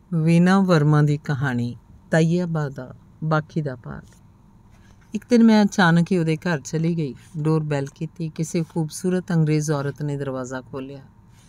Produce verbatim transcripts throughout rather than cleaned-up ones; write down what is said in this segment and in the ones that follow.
ਵੀਨਾ ਵਰਮਾ ਦੀ ਕਹਾਣੀ ਤਾਈਆਬਾ ਦਾ ਬਾਕੀ ਦਾ ਭਾਗ। ਇੱਕ ਦਿਨ ਮੈਂ ਅਚਾਨਕ ਹੀ ਉਹਦੇ ਘਰ ਚਲੀ ਗਈ। ਡੋਰ ਬੈਲ ਕੀਤੀ। ਕਿਸੇ ਖੂਬਸੂਰਤ ਅੰਗਰੇਜ਼ ਔਰਤ ਨੇ ਦਰਵਾਜ਼ਾ ਖੋਲ੍ਹਿਆ।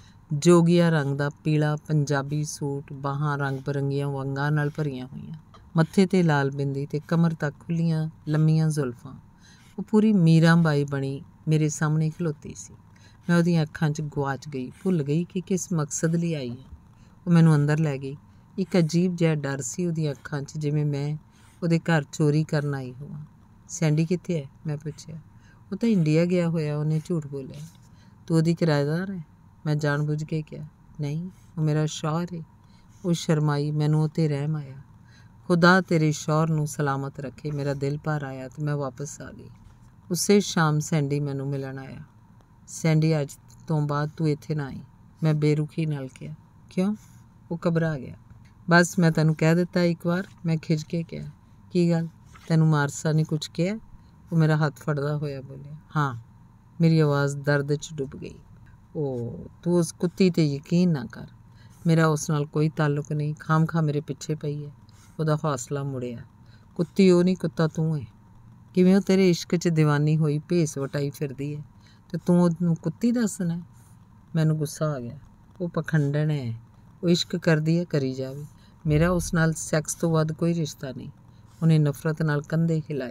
ਜੋਗੀਆ ਰੰਗ ਦਾ ਪੀਲਾ ਪੰਜਾਬੀ ਸੂਟ, ਬਾਹਾਂ ਰੰਗ ਬਰੰਗੀਆਂ ਵੰਗਾਂ ਨਾਲ ਭਰੀਆਂ ਹੋਈਆਂ, ਮੱਥੇ 'ਤੇ ਲਾਲ ਬਿੰਦੀ ਅਤੇ ਕਮਰ ਤੱਕ ਖੁੱਲ੍ਹੀਆਂ ਲੰਮੀਆਂ ਜ਼ੁਲਫਾਂ। ਉਹ ਪੂਰੀ ਮੀਰਾਂ ਬਾਈ ਬਣੀ ਮੇਰੇ ਸਾਹਮਣੇ ਖਲੋਤੀ ਸੀ। ਮੈਂ ਉਹਦੀਆਂ ਅੱਖਾਂ 'ਚ ਗੁਆਚ ਗਈ, ਭੁੱਲ ਗਈ ਕਿ ਕਿਸ ਮਕਸਦ ਲਈ ਆਈ ਹੈ। ਉਹ ਮੈਨੂੰ ਅੰਦਰ ਲੈ ਗਈ। ਇੱਕ ਅਜੀਬ ਜਿਹਾ ਡਰ ਸੀ ਉਹਦੀਆਂ ਅੱਖਾਂ 'ਚ, ਜਿਵੇਂ ਮੈਂ ਉਹਦੇ ਘਰ ਚੋਰੀ ਕਰਨ ਆਈ ਹੋਵਾਂ। ਸੈਂਡੀ ਕਿੱਥੇ ਹੈ? ਮੈਂ ਪੁੱਛਿਆ। ਉਹ ਤਾਂ ਇੰਡੀਆ ਗਿਆ ਹੋਇਆ, ਉਹਨੇ ਝੂਠ ਬੋਲਿਆ। ਤੂੰ ਉਹਦੀ ਕਿਰਾਏਦਾਰ ਹੈ? ਮੈਂ ਜਾਣ ਬੁੱਝ ਕੇ ਕਿਹਾ। ਨਹੀਂ, ਉਹ ਮੇਰਾ ਸ਼ੌਹਰ ਹੈ। ਉਹ ਸ਼ਰਮਾਈ। ਮੈਨੂੰ ਉਹ 'ਤੇ ਰਹਿਮ ਆਇਆ। ਖੁਦਾ ਤੇਰੇ ਸ਼ੌਹਰ ਨੂੰ ਸਲਾਮਤ ਰੱਖੇ। ਮੇਰਾ ਦਿਲ ਭਰ ਆਇਆ ਅਤੇ ਮੈਂ ਵਾਪਸ ਆ ਗਈ। ਉਸੇ ਸ਼ਾਮ ਸੈਂਡੀ ਮੈਨੂੰ ਮਿਲਣ ਆਇਆ। ਸੈਂਡੀ, ਅੱਜ ਤੋਂ ਬਾਅਦ ਤੂੰ ਇੱਥੇ ਨਾ ਆਈ, ਮੈਂ ਬੇਰੁਖੀ ਨਾਲ ਕਿਹਾ। ਕਿਉਂ? ਉਹ ਘਬਰਾ ਗਿਆ। ਬਸ ਮੈਂ ਤੈਨੂੰ ਕਹਿ ਦਿੱਤਾ ਇੱਕ ਵਾਰ, ਮੈਂ ਖਿਝ ਕੇ ਕਿਹਾ। ਕੀ ਗੱਲ, ਤੈਨੂੰ ਮਾਰਸਾ ਨੇ ਕੁਝ ਕਿਹਾ? ਉਹ ਮੇਰਾ ਹੱਥ ਫੜਦਾ ਹੋਇਆ ਬੋਲਿਆ। ਹਾਂ। ਮੇਰੀ ਆਵਾਜ਼ ਦਰਦ 'ਚ ਡੁੱਬ ਗਈ। ਓ, ਤੂੰ ਉਸ ਕੁੱਤੀ 'ਤੇ ਯਕੀਨ ਨਾ ਕਰ। ਮੇਰਾ ਉਸ ਨਾਲ ਕੋਈ ਤਾਲੁਕ ਨਹੀਂ। ਖਾਮ-ਖਾ ਮੇਰੇ ਪਿੱਛੇ ਪਈ ਹੈ। ਉਹਦਾ ਹੌਸਲਾ ਮੁੜਿਆ। ਕੁੱਤੀ ਉਹ ਨਹੀਂ, ਕੁੱਤਾ ਤੂੰ ਹੈ। ਕਿਵੇਂ? ਉਹ ਤੇਰੇ ਇਸ਼ਕ 'ਚ ਦੀਵਾਨੀ ਹੋਈ ਭੇਸ ਵਟਾਈ ਫਿਰਦੀ ਹੈ ਅਤੇ ਤੂੰ ਉਹਨੂੰ ਕੁੱਤੀ ਦੱਸਣਾ? ਮੈਨੂੰ ਗੁੱਸਾ ਆ ਗਿਆ। ਉਹ ਪਖੰਡਣ ਹੈ। ਉਹ ਇਸ਼ਕ ਕਰਦੀ ਹੈ, ਕਰੀ ਜਾਵੇ। ਮੇਰਾ ਉਸ ਨਾਲ ਸੈਕਸ ਤੋਂ ਵੱਧ ਕੋਈ ਰਿਸ਼ਤਾ ਨਹੀਂ। ਉਹਨੇ ਨਫ਼ਰਤ ਨਾਲ ਕੰਧੇ ਹਿਲਾਏ।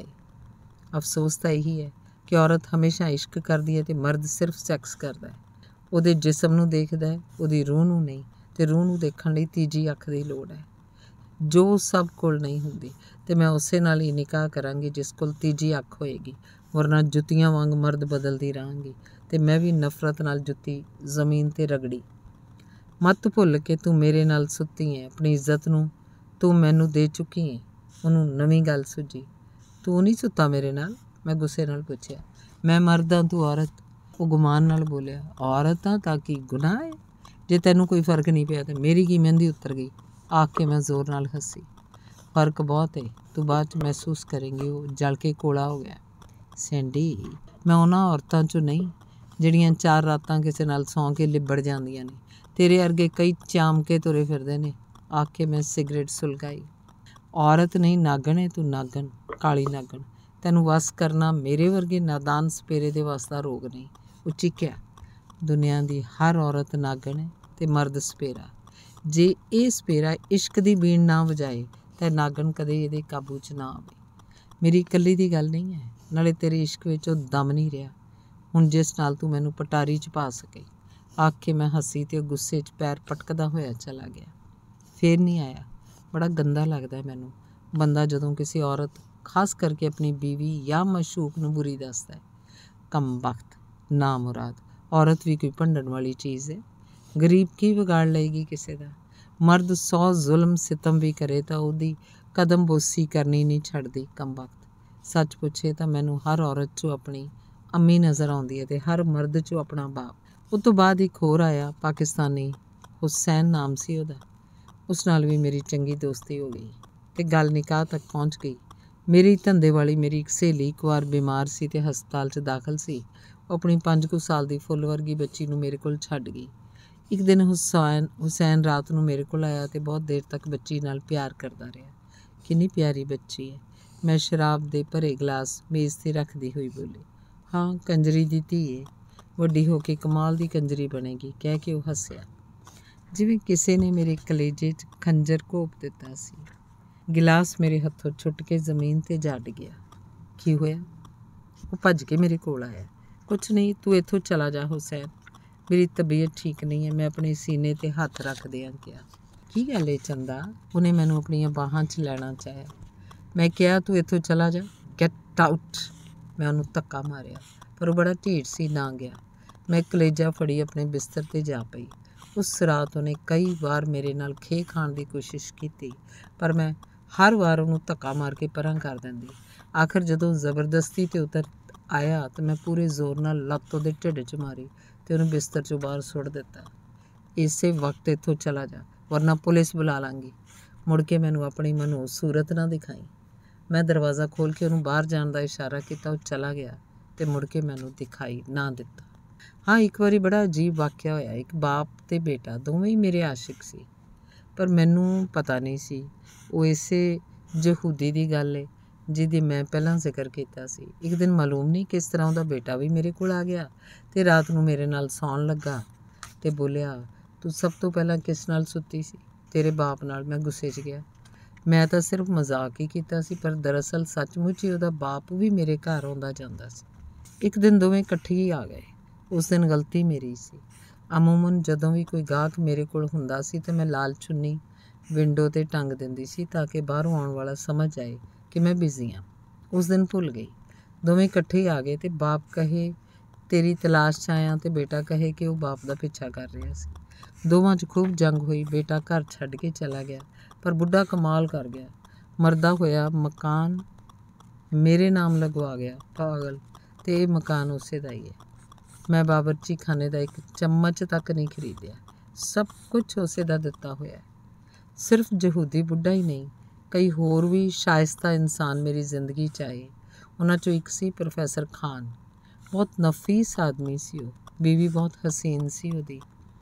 ਅਫਸੋਸ ਤਾਂ ਇਹੀ ਹੈ ਕਿ ਔਰਤ ਹਮੇਸ਼ਾ ਇਸ਼ਕ ਕਰਦੀ ਹੈ ਅਤੇ ਮਰਦ ਸਿਰਫ ਸੈਕਸ ਕਰਦਾ ਹੈ। ਉਹਦੇ ਜਿਸਮ ਨੂੰ ਦੇਖਦਾ ਹੈ, ਉਹਦੀ ਰੂਹ ਨੂੰ ਨਹੀਂ, ਅਤੇ ਰੂਹ ਨੂੰ ਦੇਖਣ ਲਈ ਤੀਜੀ ਅੱਖ ਦੀ ਲੋੜ ਹੈ, ਜੋ ਸਭ ਕੋਲ ਨਹੀਂ ਹੁੰਦੀ। ਅਤੇ ਮੈਂ ਉਸੇ ਨਾਲ ਹੀ ਨਿਕਾਹ ਕਰਾਂਗੀ ਜਿਸ ਕੋਲ ਤੀਜੀ ਅੱਖ ਹੋਏਗੀ, ਵਰਨਾ ਜੁੱਤੀਆਂ ਵਾਂਗ ਮਰਦ ਬਦਲਦੀ ਰਹਾਂਗੀ। ਅਤੇ ਮੈਂ ਵੀ ਨਫ਼ਰਤ ਨਾਲ ਜੁੱਤੀ ਜ਼ਮੀਨ 'ਤੇ ਰਗੜੀ। ਮੱਤ ਭੁੱਲ ਕੇ ਤੂੰ ਮੇਰੇ ਨਾਲ ਸੁੱਤੀ ਹੈ। ਆਪਣੀ ਇੱਜ਼ਤ ਨੂੰ ਤੂੰ ਮੈਨੂੰ ਦੇ ਚੁੱਕੀ ਹੈ। ਉਹਨੂੰ ਨਵੀਂ ਗੱਲ ਸੁੱਝੀ। ਤੂੰ ਨਹੀਂ ਸੁੱਤਾ ਮੇਰੇ ਨਾਲ? ਮੈਂ ਗੁੱਸੇ ਨਾਲ ਪੁੱਛਿਆ। ਮੈਂ ਮਰਦ ਹਾਂ, ਤੂੰ ਔਰਤ। ਉਹ ਗੁਮਾਨ ਨਾਲ ਬੋਲਿਆ। ਔਰਤ ਹਾਂ ਤਾਂ ਕੀ ਗੁਨਾਹ ਹੈ? ਜੇ ਤੈਨੂੰ ਕੋਈ ਫਰਕ ਨਹੀਂ ਪਿਆ ਤਾਂ ਮੇਰੀ ਕੀ ਮਹਿੰਦੀ ਉਤਰ ਗਈ? ਆਖ ਕੇ ਮੈਂ ਜ਼ੋਰ ਨਾਲ ਹੱਸੀ। ਫਰਕ ਬਹੁਤ ਹੈ, ਤੂੰ ਬਾਅਦ 'ਚ ਮਹਿਸੂਸ ਕਰੇਂਗੀ। ਉਹ ਜਲ ਕੇ ਕੋਲਾ ਹੋ ਗਿਆ। ਸੈਂਡੀ, ਮੈਂ ਉਹਨਾਂ ਔਰਤਾਂ 'ਚੋਂ ਨਹੀਂ ਜਿਹੜੀਆਂ ਚਾਰ ਰਾਤਾਂ ਕਿਸੇ ਨਾਲ ਸੌਂ ਕੇ ਲਿਬੜ ਜਾਂਦੀਆਂ ਨੇ। ਤੇਰੇ ਵਰਗੇ ਕਈ ਚਾਮ ਕੇ ਤੁਰੇ ਫਿਰਦੇ ਨੇ। ਆਖ ਕੇ ਮੈਂ ਸਿਗਰਟ ਸੁਲਗਾਈ। ਔਰਤ ਨਹੀਂ, ਨਾਗਣ ਹੈ ਤੂੰ, ਨਾਗਣ, ਕਾਲੀ ਨਾਗਣ। ਤੈਨੂੰ ਵਸ ਕਰਨਾ ਮੇਰੇ ਵਰਗੇ ਨਾਦਾਨ ਸਪੇਰੇ ਦੇ ਵਸ ਦਾ ਰੋਗ ਨਹੀਂ। ਉਹ ਚੀਕਿਆ। ਦੁਨੀਆ ਦੀ ਹਰ ਔਰਤ ਨਾਗਣ ਹੈ ਅਤੇ ਮਰਦ ਸਪੇਰਾ। ਜੇ ਇਹ ਸਪੇਰਾ ਇਸ਼ਕ ਦੀ ਬੀਣ ਨਾ ਵਜਾਏ ਤਾਂ ਨਾਗਣ ਕਦੇ ਇਹਦੇ ਕਾਬੂ 'ਚ ਨਾ ਆਵੇ। ਮੇਰੀ ਇਕੱਲੀ ਦੀ ਗੱਲ ਨਹੀਂ ਹੈ। ਨਾਲੇ ਤੇਰੇ ਇਸ਼ਕ ਵਿੱਚ ਉਹ ਦਮ ਨਹੀਂ ਰਿਹਾ ਹੁਣ ਜਿਸ ਨਾਲ ਤੂੰ ਮੈਨੂੰ ਪਟਾਰੀ 'ਚ ਪਾ ਸਕੇ। ਆਖ ਕੇ ਮੈਂ ਹੱਸੀ ਅਤੇ ਉਹ ਗੁੱਸੇ 'ਚ ਪੈਰ ਪਟਕਦਾ ਹੋਇਆ ਚਲਾ ਗਿਆ। ਫੇਰ ਨਹੀਂ ਆਇਆ। ਬੜਾ ਗੰਦਾ ਲੱਗਦਾ ਮੈਨੂੰ ਬੰਦਾ ਜਦੋਂ ਕਿਸੇ ਔਰਤ, ਖਾਸ ਕਰਕੇ ਆਪਣੀ ਬੀਵੀ ਜਾਂ ਮਸ਼ੂਕ ਨੂੰ ਬੁਰੀ ਦੱਸਦਾ ਹੈ। ਕਮਬਖ਼ਤ, ਨਾ ਮੁਰਾਦ। ਔਰਤ ਵੀ ਕੋਈ ਭੰਡਣ ਵਾਲੀ ਚੀਜ਼ ਹੈ? ਗਰੀਬ ਕੀ ਵਿਗਾੜ ਲਏਗੀ ਕਿਸੇ ਦਾ? ਮਰਦ ਸੌ ਜ਼ੁਲਮ ਸਿਤਮ ਵੀ ਕਰੇ ਤਾਂ ਉਹਦੀ ਕਦਮ ਬੋਸੀ ਕਰਨੀ ਨਹੀਂ ਛੱਡਦੀ। ਕਮਬਖ਼ਤ। ਸੱਚ ਪੁੱਛੇ ਤਾਂ ਮੈਨੂੰ ਹਰ ਔਰਤ 'ਚੋਂ ਆਪਣੀ ਅੰਮੀ ਨਜ਼ਰ ਆਉਂਦੀ ਹੈ ਅਤੇ ਹਰ ਮਰਦ 'ਚੋਂ ਆਪਣਾ ਬਾਪ। ਉਹ ਤੋਂ ਬਾਅਦ ਇੱਕ ਹੋਰ ਆਇਆ, ਪਾਕਿਸਤਾਨੀ, ਹੁਸੈਨ ਨਾਮ ਸੀ ਉਹਦਾ। ਉਸ ਨਾਲ ਵੀ ਮੇਰੀ ਚੰਗੀ ਦੋਸਤੀ ਹੋ ਗਈ ਅਤੇ ਗੱਲ ਨਿਕਾਹ ਤੱਕ ਪਹੁੰਚ ਗਈ। ਮੇਰੀ ਧੰਦੇ ਵਾਲੀ ਮੇਰੀ ਇੱਕ ਸਹੇਲੀ ਇੱਕ ਵਾਰ ਬਿਮਾਰ ਸੀ ਅਤੇ ਹਸਪਤਾਲ 'ਚ ਦਾਖਲ ਸੀ। ਉਹ ਆਪਣੀ ਪੰਜ ਕੁ ਸਾਲ ਦੀ ਫੁੱਲ ਵਰਗੀ ਬੱਚੀ ਨੂੰ ਮੇਰੇ ਕੋਲ ਛੱਡ ਗਈ। ਇੱਕ ਦਿਨ ਹੁਸੈਨ ਹੁਸੈਨ ਰਾਤ ਨੂੰ ਮੇਰੇ ਕੋਲ ਆਇਆ ਅਤੇ ਬਹੁਤ ਦੇਰ ਤੱਕ ਬੱਚੀ ਨਾਲ ਪਿਆਰ ਕਰਦਾ ਰਿਹਾ। ਕਿੰਨੀ ਪਿਆਰੀ ਬੱਚੀ ਹੈ, ਮੈਂ ਸ਼ਰਾਬ ਦੇ ਭਰੇ ਗਲਾਸ ਮੇਜ਼ 'ਤੇ ਰੱਖਦੀ ਹੋਈ ਬੋਲੀ। ਹਾਂ, ਕੰਜਰੀ ਦੀ ਧੀ ਹੈ, ਵੱਡੀ ਹੋ ਕੇ ਕਮਾਲ ਦੀ ਕੰਜਰੀ ਬਣੇਗੀ, ਕਹਿ ਕੇ ਉਹ ਹੱਸਿਆ, ਜਿਵੇਂ ਕਿਸੇ ਨੇ ਮੇਰੇ ਕਲੇਜੇ 'ਚ ਖੰਜਰ ਘੋਪ ਦਿੱਤਾ ਸੀ। ਗਿਲਾਸ ਮੇਰੇ ਹੱਥੋਂ ਛੁੱਟ ਕੇ ਜ਼ਮੀਨ 'ਤੇ ਜਾ ਡਿੱਗਿਆ। ਕੀ ਹੋਇਆ? ਉਹ ਭੱਜ ਕੇ ਮੇਰੇ ਕੋਲ ਆਇਆ। ਕੁਛ ਨਹੀਂ, ਤੂੰ ਇੱਥੋਂ ਚਲਾ ਜਾ ਹੁਸੈਨ, ਮੇਰੀ ਤਬੀਅਤ ਠੀਕ ਨਹੀਂ ਹੈ। ਮੈਂ ਆਪਣੇ ਸੀਨੇ 'ਤੇ ਹੱਥ ਰੱਖਦਿਆਂ ਕਿਹਾ। ਕੀ ਗੱਲ ਹੈ ਚੰਦਾ? ਉਹਨੇ ਮੈਨੂੰ ਆਪਣੀਆਂ ਬਾਹਾਂ 'ਚ ਲੈਣਾ ਚਾਹਿਆ। ਮੈਂ ਕਿਹਾ, ਤੂੰ ਇੱਥੋਂ ਚਲਾ ਜਾ, ਗੈਟ ਆਊਟ। ਮੈਂ ਉਹਨੂੰ ਧੱਕਾ ਮਾਰਿਆ, ਪਰ ਉਹ ਬੜਾ ਢੀਠ ਸੀ, ਨਾ ਗਿਆ। ਮੈਂ ਕਲੇਜਾ ਫੜੀ ਆਪਣੇ ਬਿਸਤਰ 'ਤੇ ਜਾ ਪਈ। ਉਸ ਰਾਤ ਉਹਨੇ ਕਈ ਵਾਰ ਮੇਰੇ ਨਾਲ ਖੇਹ ਖਾਣ ਦੀ ਕੋਸ਼ਿਸ਼ ਕੀਤੀ, ਪਰ ਮੈਂ ਹਰ ਵਾਰ ਉਹਨੂੰ ਧੱਕਾ ਮਾਰ ਕੇ ਪਰਾਂ ਕਰ ਦਿੰਦੀ। ਆਖਰ ਜਦੋਂ ਜ਼ਬਰਦਸਤੀ 'ਤੇ ਉਤਰ ਆਇਆ ਤਾਂ ਮੈਂ ਪੂਰੇ ਜ਼ੋਰ ਨਾਲ ਲੱਤ ਉਹਦੇ ਢਿੱਡ 'ਚ ਮਾਰੀ ਅਤੇ ਉਹਨੂੰ ਬਿਸਤਰ 'ਚੋਂ ਬਾਹਰ ਸੁੱਟ ਦਿੱਤਾ। ਇਸੇ ਵਕਤ ਇੱਥੋਂ ਚਲਾ ਜਾ, ਵਰਨਾ ਪੁਲਿਸ ਬੁਲਾ ਲਾਂਗੀ। ਮੁੜ ਕੇ ਮੈਨੂੰ ਆਪਣੀ ਮਨਹੂਸ ਸੂਰਤ ਨਾ ਦਿਖਾਈ। ਮੈਂ ਦਰਵਾਜ਼ਾ ਖੋਲ੍ਹ ਕੇ ਉਹਨੂੰ ਬਾਹਰ ਜਾਣ ਦਾ ਇਸ਼ਾਰਾ ਕੀਤਾ। ਉਹ ਚਲਾ ਗਿਆ ਅਤੇ ਮੁੜ ਕੇ ਮੈਨੂੰ ਦਿਖਾਈ ਨਾ ਦਿੱਤਾ। ਹਾਂ, ਇੱਕ ਵਾਰੀ ਬੜਾ ਅਜੀਬ ਵਾਕਿਆ ਹੋਇਆ। ਇੱਕ ਬਾਪ ਅਤੇ ਬੇਟਾ ਦੋਵੇਂ ਹੀ ਮੇਰੇ ਆਸ਼ਿਕ ਸੀ। ਪਰ ਮੈਨੂੰ ਪਤਾ ਨਹੀਂ ਸੀ ਉਹ ਇਸੇ ਯਹੂਦੀ ਦੀ ਗੱਲ ਹੈ ਜਿਹਦੀ ਮੈਂ ਪਹਿਲਾਂ ਜ਼ਿਕਰ ਕੀਤਾ ਸੀ। ਇੱਕ ਦਿਨ ਮਾਲੂਮ ਨਹੀਂ ਕਿਸ ਤਰ੍ਹਾਂ ਉਹਦਾ ਬੇਟਾ ਵੀ ਮੇਰੇ ਕੋਲ ਆ ਗਿਆ ਅਤੇ ਰਾਤ ਨੂੰ ਮੇਰੇ ਨਾਲ ਸੌਣ ਲੱਗਾ ਅਤੇ ਬੋਲਿਆ, ਤੂੰ ਸਭ ਤੋਂ ਪਹਿਲਾਂ ਕਿਸ ਨਾਲ ਸੁੱਤੀ ਸੀ? ਤੇਰੇ ਬਾਪ ਨਾਲ। ਮੈਂ ਗੁੱਸੇ 'ਚ ਗਿਆ। ਮੈਂ ਤਾਂ ਸਿਰਫ ਮਜ਼ਾਕ ਹੀ ਕੀਤਾ ਸੀ, ਪਰ ਦਰਅਸਲ ਸੱਚਮੁੱਚ ਹੀ ਉਹਦਾ ਬਾਪ ਵੀ ਮੇਰੇ ਘਰ ਆਉਂਦਾ ਜਾਂਦਾ ਸੀ। ਇੱਕ ਦਿਨ ਦੋਵੇਂ ਇਕੱਠੇ ਹੀ ਆ ਗਏ। ਉਸ ਦਿਨ ਗਲਤੀ ਮੇਰੀ ਸੀ। ਅਮੂਮਨ ਜਦੋਂ ਵੀ ਕੋਈ ਗਾਹਕ ਮੇਰੇ ਕੋਲ ਹੁੰਦਾ ਸੀ ਤਾਂ ਮੈਂ ਲਾਲ ਚੁੰਨੀ ਵਿੰਡੋ 'ਤੇ ਟੰਗ ਦਿੰਦੀ ਸੀ ਤਾਂ ਕਿ ਬਾਹਰੋਂ ਆਉਣ ਵਾਲਾ ਸਮਝ ਜਾਏ ਕਿ ਮੈਂ ਬਿਜ਼ੀ ਹਾਂ। ਉਸ ਦਿਨ ਭੁੱਲ ਗਈ। ਦੋਵੇਂ ਇਕੱਠੇ ਹੀ ਆ ਗਏ ਅਤੇ ਬਾਪ ਕਹੇ ਤੇਰੀ ਤਲਾਸ਼ 'ਚ ਆਇਆ ਅਤੇ ਬੇਟਾ ਕਹੇ ਕਿ ਉਹ ਬਾਪ ਦਾ ਪਿੱਛਾ ਕਰ ਰਿਹਾ ਸੀ। ਦੋਵਾਂ 'ਚ ਖੂਬ ਜੰਗ ਹੋਈ। ਬੇਟਾ ਘਰ ਛੱਡ ਕੇ ਚਲਾ ਗਿਆ, ਪਰ ਬੁੱਢਾ ਕਮਾਲ ਕਰ ਗਿਆ। ਮਰਦਾ ਹੋਇਆ ਮਕਾਨ ਮੇਰੇ ਨਾਮ ਲਗਵਾ ਗਿਆ। ਪਾਗਲ। ਅਤੇ ਇਹ ਮਕਾਨ ਉਸੇ ਦਾ ਹੀ ਹੈ। ਮੈਂ ਬਾਵਰਚੀ ਖਾਨੇ ਦਾ ਇੱਕ ਚਮਚ ਤੱਕ ਨਹੀਂ ਖਰੀਦਿਆ। ਸਭ ਕੁਛ ਉਸੇ ਦਾ ਦਿੱਤਾ ਹੋਇਆ। ਸਿਰਫ ਯਹੂਦੀ ਬੁੱਢਾ ਹੀ ਨਹੀਂ, ਕਈ ਹੋਰ ਵੀ ਸ਼ਾਇਸਤਾ ਇਨਸਾਨ ਮੇਰੀ ਜ਼ਿੰਦਗੀ 'ਚ ਆਏ। ਉਹਨਾਂ 'ਚੋਂ ਇੱਕ ਸੀ ਪ੍ਰੋਫੈਸਰ ਖਾਨ। ਬਹੁਤ ਨਫੀਸ ਆਦਮੀ ਸੀ ਉਹ। ਬੀਵੀ ਬਹੁਤ ਹਸੀਨ ਸੀ ਉਹਦੀ।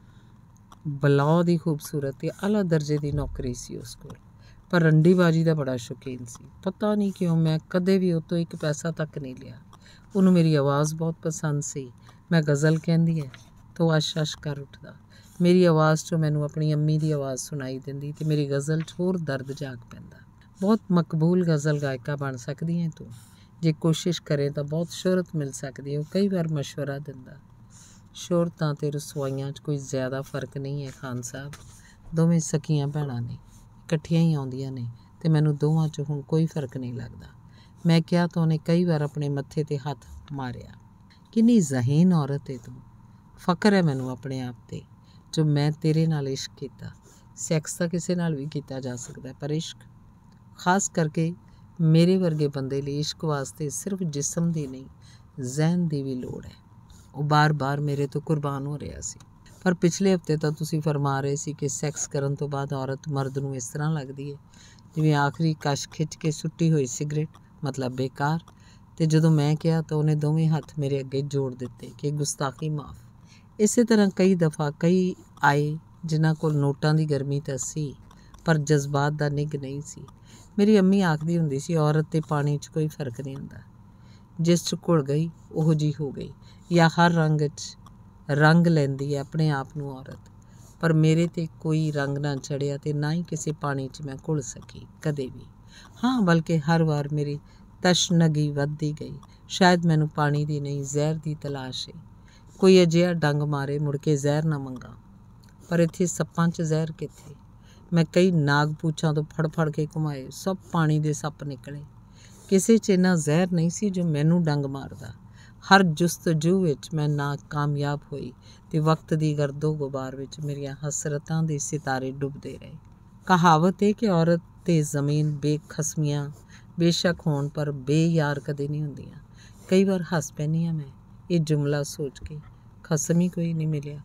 ਬਲਾਉ ਦੀ ਖੂਬਸੂਰਤ ਅਤੇ ਆਲਾ ਦਰਜੇ ਦੀ ਨੌਕਰੀ ਸੀ ਉਸ ਕੋਲ, ਪਰ ਰੰਡੀਬਾਜ਼ੀ ਦਾ ਬੜਾ ਸ਼ੌਕੀਨ ਸੀ। ਪਤਾ ਨਹੀਂ ਕਿਉਂ ਮੈਂ ਕਦੇ ਵੀ ਉਹ ਤੋਂ ਇੱਕ ਪੈਸਾ ਤੱਕ ਨਹੀਂ ਲਿਆ। ਉਹਨੂੰ ਮੇਰੀ ਆਵਾਜ਼ ਬਹੁਤ ਪਸੰਦ ਸੀ। ਮੈਂ ਗਜ਼ਲ ਕਹਿੰਦੀ ਹੈ ਤਾਂ ਉਹ ਅਸ਼ ਅਸ਼ ਕਰ ਉੱਠਦਾ। ਮੇਰੀ ਆਵਾਜ਼ 'ਚੋਂ ਮੈਨੂੰ ਆਪਣੀ ਅੰਮੀ ਦੀ ਆਵਾਜ਼ ਸੁਣਾਈ ਦਿੰਦੀ ਅਤੇ ਮੇਰੀ ਗਜ਼ਲ 'ਚ ਹੋਰ ਦਰਦ ਜਾਗ ਪੈਂਦਾ। ਬਹੁਤ ਮਕਬੂਲ ਗਜ਼ਲ ਗਾਇਕਾ ਬਣ ਸਕਦੀ ਹੈ ਤੂੰ, ਜੇ ਕੋਸ਼ਿਸ਼ ਕਰੇ ਤਾਂ ਬਹੁਤ ਸ਼ੋਹਰਤ ਮਿਲ ਸਕਦੀ ਹੈ। ਉਹ ਕਈ ਵਾਰ ਮਸ਼ਵਰਾ ਦਿੰਦਾ। ਸ਼ੋਹਰਤਾਂ ਅਤੇ ਰਸਵਾਈਆਂ 'ਚ ਕੋਈ ਜ਼ਿਆਦਾ ਫਰਕ ਨਹੀਂ ਹੈ ਖਾਨ ਸਾਹਿਬ। ਦੋਵੇਂ ਸਕੀਆਂ ਭੈਣਾਂ ਨੇ, ਇਕੱਠੀਆਂ ਹੀ ਆਉਂਦੀਆਂ ਨੇ ਅਤੇ ਮੈਨੂੰ ਦੋਵਾਂ 'ਚ ਹੁਣ ਕੋਈ ਫਰਕ ਨਹੀਂ ਲੱਗਦਾ। ਮੈਂ ਕਿਹਾ ਤਾਂ ਉਹਨੇ ਕਈ ਵਾਰ ਆਪਣੇ ਮੱਥੇ 'ਤੇ ਹੱਥ ਮਾਰਿਆ। ਕਿੰਨੀ ਜ਼ਹੀਨ ਔਰਤ ਹੈ ਤੂੰ। ਫ਼ਖਰ ਹੈ ਮੈਨੂੰ ਆਪਣੇ ਆਪ 'ਤੇ ਜੋ ਮੈਂ ਤੇਰੇ ਨਾਲ ਇਸ਼ਕ ਕੀਤਾ। ਸੈਕਸ ਤਾਂ ਕਿਸੇ ਨਾਲ ਵੀ ਕੀਤਾ ਜਾ ਸਕਦਾ, ਪਰ ਇਸ਼ਕ, ਖ਼ਾਸ ਕਰਕੇ ਮੇਰੇ ਵਰਗੇ ਬੰਦੇ ਲਈ ਇਸ਼ਕ ਵਾਸਤੇ ਸਿਰਫ ਜਿਸਮ ਦੀ ਨਹੀਂ, ਜ਼ਹਿਨ ਦੀ ਵੀ ਲੋੜ ਹੈ। ਉਹ ਬਾਰ-ਬਾਰ ਮੇਰੇ ਤੋਂ ਕੁਰਬਾਨ ਹੋ ਰਿਹਾ ਸੀ। ਪਰ ਪਿਛਲੇ ਹਫ਼ਤੇ ਤਾਂ ਤੁਸੀਂ ਫਰਮਾ ਰਹੇ ਸੀ ਕਿ ਸੈਕਸ ਕਰਨ ਤੋਂ ਬਾਅਦ ਔਰਤ ਮਰਦ ਨੂੰ ਇਸ ਤਰ੍ਹਾਂ ਲੱਗਦੀ ਹੈ ਜਿਵੇਂ ਆਖਰੀ ਕਸ਼ ਖਿੱਚ ਕੇ ਸੁੱਟੀ ਹੋਈ ਸਿਗਰਟ, ਮਤਲਬ ਬੇਕਾਰ। ਅਤੇ ਜਦੋਂ ਮੈਂ ਕਿਹਾ ਤਾਂ ਉਹਨੇ ਦੋਵੇਂ ਹੱਥ ਮੇਰੇ ਅੱਗੇ ਜੋੜ ਦਿੱਤੇ ਕਿ ਗੁਸਤਾਖੀ ਮਾਫ਼। ਇਸੇ ਤਰ੍ਹਾਂ ਕਈ ਦਫਾ ਕਈ ਆਏ ਜਿਨ੍ਹਾਂ ਕੋਲ ਨੋਟਾਂ ਦੀ ਗਰਮੀ ਤਾਂ ਸੀ, ਪਰ ਜਜ਼ਬਾਤ ਦਾ ਨਿੱਘ ਨਹੀਂ ਸੀ। ਮੇਰੀ ਅੰਮੀ ਆਖਦੀ ਹੁੰਦੀ ਸੀ, ਔਰਤ ਅਤੇ ਪਾਣੀ 'ਚ ਕੋਈ ਫਰਕ ਨਹੀਂ ਹੁੰਦਾ। ਜਿਸ 'ਚ ਘੁਲ ਗਈ ਉਹੋ ਜਿਹੀ ਹੋ ਗਈ, ਜਾਂ ਹਰ ਰੰਗ 'ਚ ਰੰਗ ਲੈਂਦੀ ਹੈ ਆਪਣੇ ਆਪ ਨੂੰ ਔਰਤ। ਪਰ ਮੇਰੇ 'ਤੇ ਕੋਈ ਰੰਗ ਨਾ ਚੜ੍ਹਿਆ ਅਤੇ ਨਾ ਹੀ ਕਿਸੇ ਪਾਣੀ 'ਚ ਮੈਂ ਘੁਲ ਸਕੀ ਕਦੇ ਵੀ। ਹਾਂ, ਬਲਕਿ ਹਰ ਵਾਰ ਮੇਰੀ ਤਸ਼ਨਗੀ ਵੱਧਦੀ ਗਈ। ਸ਼ਾਇਦ ਮੈਨੂੰ ਪਾਣੀ ਦੀ ਨਹੀਂ, ਜ਼ਹਿਰ ਦੀ ਤਲਾਸ਼ ਹੈ। ਕੋਈ ਅਜਿਹਾ ਡੰਗ ਮਾਰੇ ਮੁੜ ਕੇ ਜ਼ਹਿਰ ਨਾ ਮੰਗਾਂ। ਪਰ ਇੱਥੇ ਸੱਪਾਂ 'ਚ ਜ਼ਹਿਰ ਕਿੱਥੇ? ਮੈਂ ਕਈ ਨਾਗ ਪੂਛਾਂ ਤੋਂ ਫੜ ਫੜ ਕੇ ਘੁਮਾਏ, ਸਭ ਪਾਣੀ ਦੇ ਸੱਪ ਨਿਕਲੇ। ਕਿਸੇ 'ਚ ਇੰਨਾ ਜ਼ਹਿਰ ਨਹੀਂ ਸੀ ਜੋ ਮੈਨੂੰ ਡੰਗ ਮਾਰਦਾ। ਹਰ ਜੁਸਤਜੂ ਵਿੱਚ ਮੈਂ ਨਾਕਾਮਯਾਬ ਹੋਈ ਅਤੇ ਵਕਤ ਦੀ ਗਰਦੋ ਗੁਬਾਰ ਵਿੱਚ ਮੇਰੀਆਂ ਹਸਰਤਾਂ ਦੇ ਸਿਤਾਰੇ ਡੁੱਬਦੇ ਰਹੇ। ਕਹਾਵਤ ਹੈ ਕਿ ਔਰਤ ਅਤੇ ਜ਼ਮੀਨ ਬੇਖਸਮੀਆਂ ਬੇਸ਼ੱਕ ਹੋਣ, ਪਰ ਬੇਯਾਰ ਕਦੇ ਨਹੀਂ ਹੁੰਦੀਆਂ। ਕਈ ਵਾਰ ਹੱਸ ਪੈਂਦੀ ਹਾਂ ਮੈਂ ਇਹ ਜੁਮਲਾ ਸੋਚ ਕੇ, ਖਸਮ ਹੀ ਕੋਈ ਨਹੀਂ ਮਿਲਿਆ,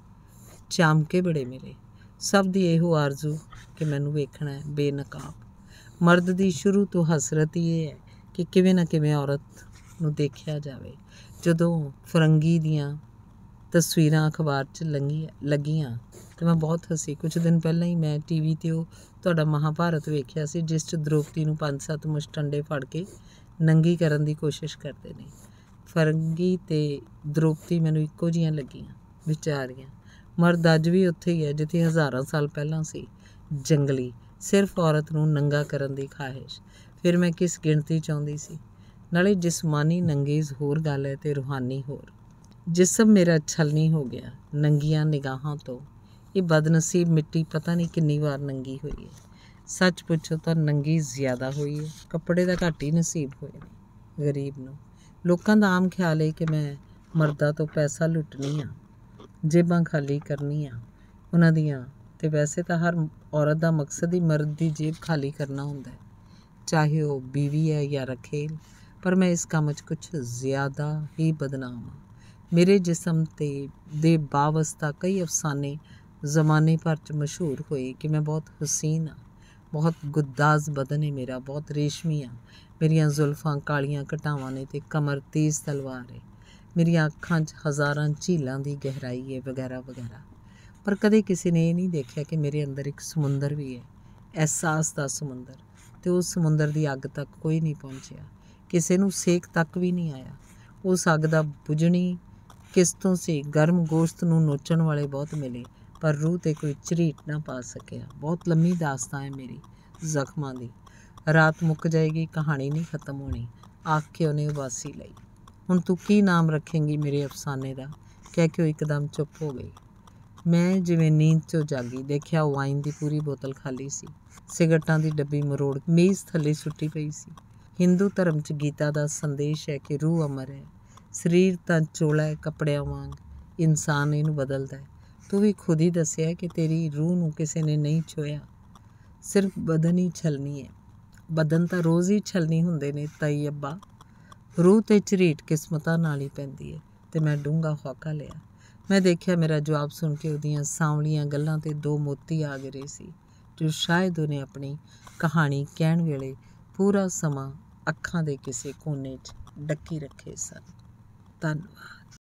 ਚਾਮਕੇ ਬੜੇ ਮਿਲੇ। ਸਭ ਦੀ ਇਹੋ ਆਰਜ਼ੂ ਕਿ ਮੈਨੂੰ ਵੇਖਣਾ ਹੈ ਬੇਨਕਾਬ। ਮਰਦ ਦੀ ਸ਼ੁਰੂ ਤੋਂ ਹਸਰਤ ਹੀ ਇਹ ਹੈ ਕਿ ਕਿਵੇਂ ਨਾ ਕਿਵੇਂ ਔਰਤ ਨੂੰ ਦੇਖਿਆ ਜਾਵੇ। ਜਦੋਂ ਫਰੰਗੀ ਦੀਆਂ ਤਸਵੀਰਾਂ ਅਖਬਾਰ 'ਚ ਲੰਘੀ ਲੱਗੀਆਂ ਅਤੇ ਮੈਂ ਬਹੁਤ ਹੱਸੀ। ਕੁਝ ਦਿਨ ਪਹਿਲਾਂ ਹੀ ਮੈਂ ਟੀ ਵੀ 'ਤੇ ਉਹ ਤੁਹਾਡਾ ਮਹਾਭਾਰਤ ਵੇਖਿਆ ਸੀ, ਜਿਸ 'ਚ ਦ੍ਰੋਪਦੀ ਨੂੰ ਪੰਜ ਸੱਤ ਮੁਸ਼ਟੰਡੇ ਫੜ ਕੇ ਨੰਗੀ ਕਰਨ ਦੀ ਕੋਸ਼ਿਸ਼ ਕਰਦੇ ਨੇ। ਫਰੰਗੀ ਅਤੇ ਦ੍ਰੋਪਦੀ ਮੈਨੂੰ ਇੱਕੋ ਜਿਹੀਆਂ ਲੱਗੀਆਂ ਵਿਚਾਰੀਆਂ। ਮਰਦ ਅੱਜ ਵੀ ਉੱਥੇ ਹੀ ਹੈ ਜਿੱਥੇ ਹਜ਼ਾਰਾਂ ਸਾਲ ਪਹਿਲਾਂ ਸੀ, ਜੰਗਲੀ, ਸਿਰਫ ਔਰਤ ਨੂੰ ਨੰਗਾ ਕਰਨ ਦੀ ਖਾਹਿਸ਼। ਫਿਰ ਮੈਂ ਕਿਸ ਗਿਣਤੀ ਚਾਹੁੰਦੀ ਸੀ? ਨਾਲੇ ਜਿਸਮਾਨੀ ਨੰਗੇਜ਼ ਹੋਰ ਗੱਲ ਹੈ ਅਤੇ ਰੂਹਾਨੀ ਹੋਰ। ਜਿਸਮ ਮੇਰਾ ਛਲਨੀ ਹੋ ਗਿਆ ਨੰਗੀਆਂ ਨਿਗਾਹਾਂ ਤੋਂ। ਇਹ ਬਦਨਸੀਬ ਮਿੱਟੀ ਪਤਾ ਨਹੀਂ ਕਿੰਨੀ ਵਾਰ ਨੰਗੀ ਹੋਈ ਹੈ। ਸੱਚ ਪੁੱਛੋ ਤਾਂ ਨੰਗੀ ਜ਼ਿਆਦਾ ਹੋਈ ਹੈ, ਕੱਪੜੇ ਤਾਂ ਘੱਟ ਹੀ ਨਸੀਬ ਹੋਏ ਨੇ ਗਰੀਬ ਨੂੰ। ਲੋਕਾਂ ਦਾ ਆਮ ਖਿਆਲ ਹੈ ਕਿ ਮੈਂ ਮਰਦਾਂ ਤੋਂ ਪੈਸਾ ਲੁੱਟਣੀ ਆ, ਜੇਬਾਂ ਖਾਲੀ ਕਰਨੀ ਆ ਉਹਨਾਂ ਦੀਆਂ, ਅਤੇ ਵੈਸੇ ਤਾਂ ਹਰ ਔਰਤ ਦਾ ਮਕਸਦ ਹੀ ਮਰਦ ਦੀ ਜੇਬ ਖਾਲੀ ਕਰਨਾ ਹੁੰਦਾ ਹੈ, ਚਾਹੇ ਉਹ ਬੀਵੀ ਹੈ ਜਾਂ ਰਖੇਲ। ਪਰ ਮੈਂ ਇਸ ਕੰਮ 'ਚ ਕੁਛ ਜ਼ਿਆਦਾ ਹੀ ਬਦਨਾਮ ਹਾਂ। ਮੇਰੇ ਜਿਸਮ 'ਤੇ ਦੇ ਬਾਵਸਤਾ ਕਈ ਅਫਸਾਨੇ ਜ਼ਮਾਨੇ ਭਰ 'ਚ ਮਸ਼ਹੂਰ ਹੋਏ ਕਿ ਮੈਂ ਬਹੁਤ ਹਸੀਨ ਹਾਂ, ਬਹੁਤ ਗੁੱਦਾਜ਼ ਬਦਨ ਹੈ ਮੇਰਾ, ਬਹੁਤ ਰੇਸ਼ਮੀ ਹਾਂ। ਮੇਰੀਆਂ ਜ਼ੁਲਫਾਂ ਕਾਲੀਆਂ ਘਟਾਵਾਂ ਨੇ ਅਤੇ ਕਮਰ ਤੇਜ਼ ਤਲਵਾਰ ਹੈ। ਮੇਰੀਆਂ ਅੱਖਾਂ 'ਚ ਹਜ਼ਾਰਾਂ ਝੀਲਾਂ ਦੀ ਗਹਿਰਾਈ ਹੈ, ਵਗੈਰਾ ਵਗੈਰਾ। ਪਰ ਕਦੇ ਕਿਸੇ ਨੇ ਇਹ ਨਹੀਂ ਦੇਖਿਆ ਕਿ ਮੇਰੇ ਅੰਦਰ ਇੱਕ ਸਮੁੰਦਰ ਵੀ ਹੈ, ਅਹਿਸਾਸ ਦਾ ਸਮੁੰਦਰ, ਤੇ ਉਸ ਸਮੁੰਦਰ ਦੀ ਅੱਗ ਤੱਕ ਕੋਈ ਨਹੀਂ ਪਹੁੰਚਿਆ। ਕਿਸੇ ਨੂੰ ਸੇਕ ਤੱਕ ਵੀ ਨਹੀਂ ਆਇਆ। ਉਸ ਅੱਗ ਦਾ ਬੁਝਣੀ ਕਿਸ ਤੋਂ ਸੀ? ਗਰਮ ਗੋਸ਼ਤ ਨੂੰ ਨੋਚਣ ਵਾਲੇ ਬਹੁਤ ਮਿਲੇ, ਪਰ ਰੂਹ 'ਤੇ ਕੋਈ ਝਰੀਟ ਨਾ ਪਾ ਸਕਿਆ। ਬਹੁਤ ਲੰਮੀ ਦਾਸਤਾਨ ਹੈ ਮੇਰੀ ਜ਼ਖਮਾਂ ਦੀ। ਰਾਤ ਮੁੱਕ ਜਾਏਗੀ, ਕਹਾਣੀ ਨਹੀਂ ਖਤਮ ਹੋਣੀ, ਆਖ ਕੇ ਉਹਨੇ ਉਬਾਸੀ ਲਈ। ਹੁਣ ਤੂੰ ਕੀ ਨਾਮ ਰੱਖੇਂਗੀ ਮੇਰੇ ਅਫਸਾਨੇ ਦਾ? ਕਹਿ ਕੇ ਉਹ ਇੱਕਦਮ ਚੁੱਪ ਹੋ ਗਈ। ਮੈਂ ਜਿਵੇਂ ਨੀਂਦ 'ਚੋਂ ਜਾਗੀ, ਦੇਖਿਆ ਉਹ ਵਾਈਨ ਦੀ ਪੂਰੀ ਬੋਤਲ ਖਾਲੀ ਸੀ। ਸਿਗਰਟਾਂ ਦੀ ਡੱਬੀ ਮਰੋੜ ਮੇਜ਼ ਥੱਲੇ ਸੁੱਟੀ ਪਈ ਸੀ। ਹਿੰਦੂ ਧਰਮ 'ਚ ਗੀਤਾ ਦਾ ਸੰਦੇਸ਼ ਹੈ ਕਿ ਰੂਹ ਅਮਰ ਹੈ। ਸਰੀਰ ਤਾਂ ਚੋਲਾ ਹੈ, ਕੱਪੜਿਆਂ ਵਾਂਗ, ਇਨਸਾਨ ਇਹਨੂੰ ਬਦਲਦਾ ਹੈ। ਤੂੰ ਵੀ ਖੁਦ ਹੀ ਦੱਸਿਆ ਕਿ ਤੇਰੀ ਰੂਹ ਨੂੰ ਕਿਸੇ ਨੇ ਨਹੀਂ ਛੋਇਆ, ਸਿਰਫ ਬਦਨ ਹੀ ਛਲਣੀ ਹੈ। ਬਦਨ ਤਾਂ ਰੋਜ਼ ਹੀ ਛਲਣੀ ਹੁੰਦੇ ਨੇ ਤਾਈ ਅੱਬਾ। ਰੂਹ 'ਤੇ ਝਰੀਟ ਕਿਸਮਤਾਂ ਨਾਲ ਹੀ ਪੈਂਦੀ ਹੈ। ਤੇ ਮੈਂ ਡੂੰਘਾ ਹੌਕਾ ਲਿਆ। ਮੈਂ ਦੇਖਿਆ ਮੇਰਾ ਜਵਾਬ ਸੁਣ ਕੇ ਉਹਦੀਆਂ ਸਾਂਵਲੀਆਂ ਗੱਲਾਂ 'ਤੇ ਦੋ ਮੋਤੀ ਆ ਗਏ ਸੀ, ਜੋ ਸ਼ਾਇਦ ਉਹਨੇ ਆਪਣੀ ਕਹਾਣੀ ਕਹਿਣ ਵੇਲੇ ਪੂਰਾ ਸਮਾਂ ਅੱਖਾਂ ਦੇ ਕਿਸੇ ਕੋਨੇ 'ਚ ਡੱਕੀ ਰੱਖੇ ਸਨ। ਧੰਨਵਾਦ।